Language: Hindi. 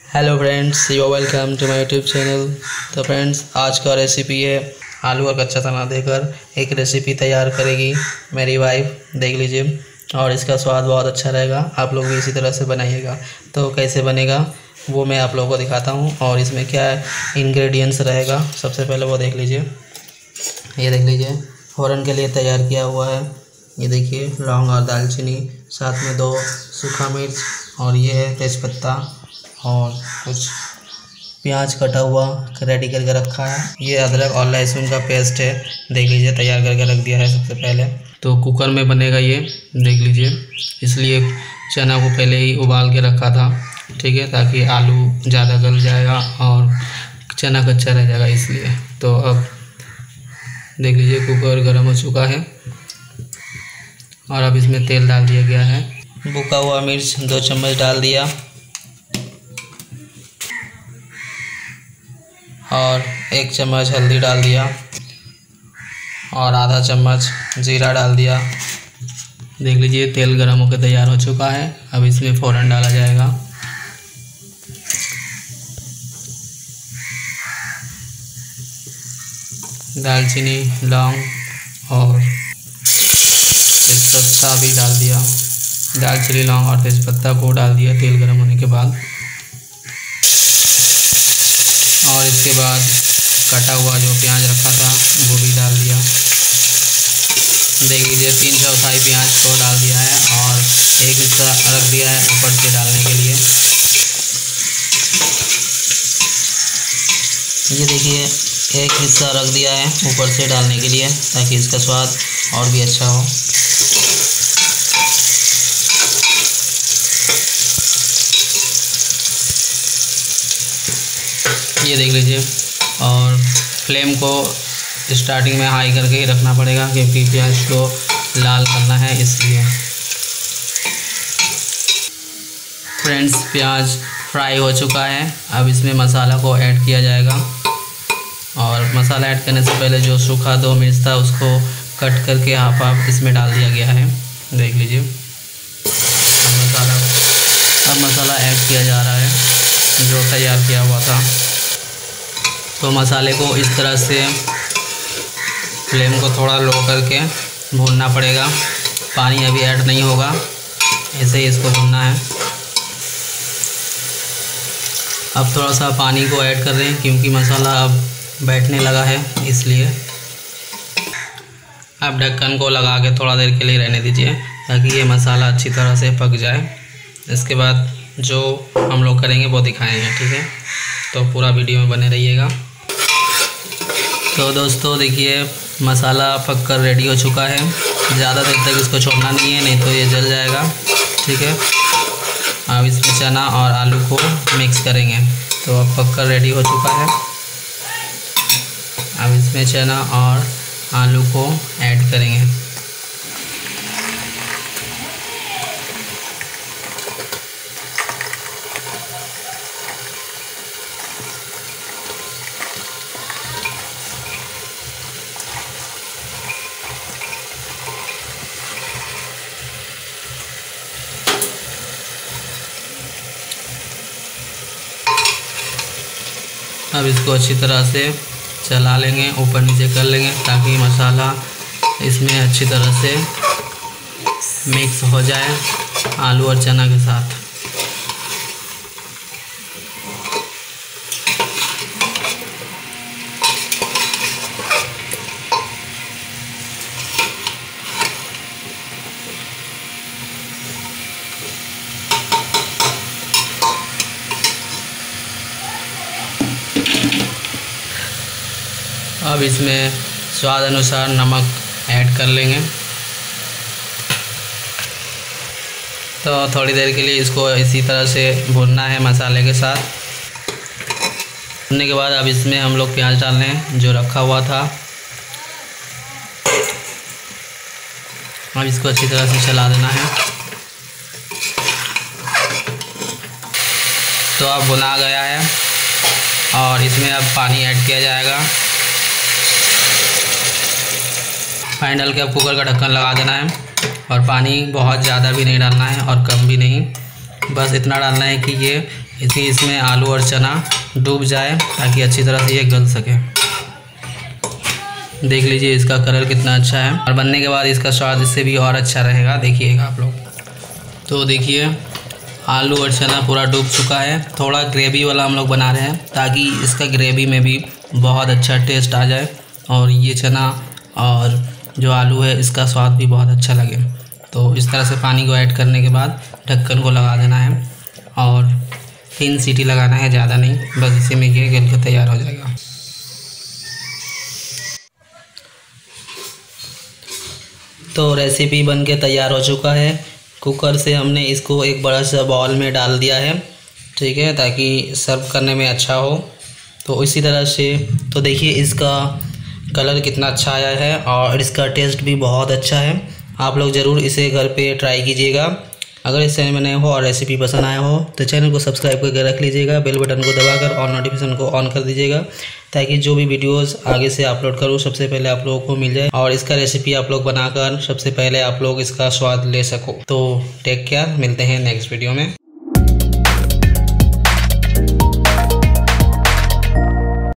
Hello friends, you welcome to my YouTube channel. तो फ्रेंड्स, आज का रेसिपी है आलू और कच्चा चना देकर एक रेसिपी तैयार करेगी मेरी वाइफ, देख लीजिए। और इसका स्वाद बहुत अच्छा रहेगा, आप लोग भी इसी तरह से बनाइएगा। तो कैसे बनेगा वो मैं आप लोगों को दिखाता हूँ और इसमें क्या इंग्रेडिएंट्स रहेगा सबसे पहले वो देख लीजिए। ये देख लीजिए, फ़ौरन के लिए तैयार किया हुआ है। ये देखिए, लौंग और दालचीनी, साथ में 2 सूखा मिर्च, और ये है तेज़पत्ता और कुछ प्याज कटा हुआ रेडी करके रखा है। ये अदरक और लहसुन का पेस्ट है, देख लीजिए, तैयार करके रख दिया है सबसे पहले। तो कुकर में बनेगा ये, देख लीजिए, इसलिए चना को पहले ही उबाल के रखा था, ठीक है, ताकि आलू ज़्यादा गल जाएगा और चना कच्चा रह जाएगा, इसलिए। तो अब देख लीजिए, कुकर गर्म हो चुका है और अब इसमें तेल डाल दिया गया है। भुना हुआ मिर्च 2 चम्मच डाल दिया और 1 चम्मच हल्दी डाल दिया और आधा चम्मच जीरा डाल दिया। देख लीजिए, तेल गर्म होकर तैयार हो चुका है। अब इसमें फ़ौरन डाला जाएगा दालचीनी, लौंग और तेज़पत्ता भी डाल दिया। दालचीनी, लौंग और तेज़पत्ता को डाल दिया तेल गर्म होने के बाद। और इसके बाद कटा हुआ जो प्याज रखा था वो भी डाल दिया। देख लीजिए, 3/4 प्याज को डाल दिया है और 1 हिस्सा रख दिया है ऊपर से डालने के लिए। ये देखिए, 1 हिस्सा रख दिया है ऊपर से डालने के लिए, ताकि इसका स्वाद और भी अच्छा हो। ये देख लीजिए, और फ्लेम को स्टार्टिंग में हाई करके ही रखना पड़ेगा, क्योंकि प्याज को लाल करना है, इसलिए। फ्रेंड्स, प्याज फ्राई हो चुका है। अब इसमें मसाला को ऐड किया जाएगा और मसाला ऐड करने से पहले जो सूखा 2 मिर्च था उसको कट करके हाफ इसमें डाल दिया गया है, देख लीजिए। अब मसाला ऐड किया जा रहा है जो तैयार किया हुआ था। तो मसाले को इस तरह से फ्लेम को थोड़ा लो करके भूनना पड़ेगा। पानी अभी ऐड नहीं होगा, ऐसे ही इसको भूनना है। अब थोड़ा सा पानी को ऐड कर रहे हैं, क्योंकि मसाला अब बैठने लगा है, इसलिए। अब ढक्कन को लगा के थोड़ा देर के लिए रहने दीजिए, ताकि ये मसाला अच्छी तरह से पक जाए। इसके बाद जो हम लोग करेंगे वो दिखाएंगे, ठीक है। तो पूरा वीडियो में बने रहिएगा। तो दोस्तों देखिए, मसाला पक कर रेडी हो चुका है। ज़्यादा देर तक इसको छोड़ना नहीं है, नहीं तो ये जल जाएगा, ठीक है। अब इसमें चना और आलू को मिक्स करेंगे। तो अब पक कर रेडी हो चुका है। अब इसमें चना और आलू को ऐड करेंगे। अब इसको अच्छी तरह से चला लेंगे, ऊपर नीचे कर लेंगे, ताकि मसाला इसमें अच्छी तरह से मिक्स हो जाए आलू और चना के साथ। अब इसमें स्वाद अनुसार नमक ऐड कर लेंगे। तो थोड़ी देर के लिए इसको इसी तरह से भूनना है मसाले के साथ। भूनने के बाद अब इसमें हम लोग प्याज डाल रहे हैं जो रखा हुआ था। अब इसको अच्छी तरह से चला देना है। तो अब भुना गया है और इसमें अब पानी ऐड किया जाएगा। पानी डाल के अब कुकर का ढक्कन लगा देना है और पानी बहुत ज़्यादा भी नहीं डालना है और कम भी नहीं, बस इतना डालना है कि ये इसी इसमें आलू और चना डूब जाए ताकि अच्छी तरह से ये गल सके। देख लीजिए इसका कलर कितना अच्छा है और बनने के बाद इसका स्वाद इससे भी और अच्छा रहेगा, देखिएगा आप लोग। तो देखिए आलू और चना पूरा डूब चुका है। थोड़ा ग्रेवी वाला हम लोग बना रहे हैं ताकि इसका ग्रेवी में भी बहुत अच्छा टेस्ट आ जाए और ये चना और जो आलू है इसका स्वाद भी बहुत अच्छा लगे। तो इस तरह से पानी को ऐड करने के बाद ढक्कन को लगा देना है और 3 सीटी लगाना है, ज़्यादा नहीं, बस इसी में ये गल के तैयार हो जाएगा। तो रेसिपी बन के तैयार हो चुका है। कुकर से हमने इसको एक बड़ा सा बाउल में डाल दिया है, ठीक है, ताकि सर्व करने में अच्छा हो। तो इसी तरह से तो देखिए इसका कलर कितना अच्छा आया है और इसका टेस्ट भी बहुत अच्छा है। आप लोग ज़रूर इसे घर पे ट्राई कीजिएगा। अगर इस चैनल में नए हो और रेसिपी पसंद आया हो तो चैनल को सब्सक्राइब करके रख लीजिएगा, बेल बटन को दबाकर और नोटिफिकेशन को ऑन कर दीजिएगा ताकि जो भी वीडियोस आगे से अपलोड करूँ सबसे पहले आप लोगों को मिल जाए और इसका रेसिपी आप लोग बनाकर सबसे पहले आप लोग इसका स्वाद ले सको। तो टेक केयर, मिलते हैं नेक्स्ट वीडियो में।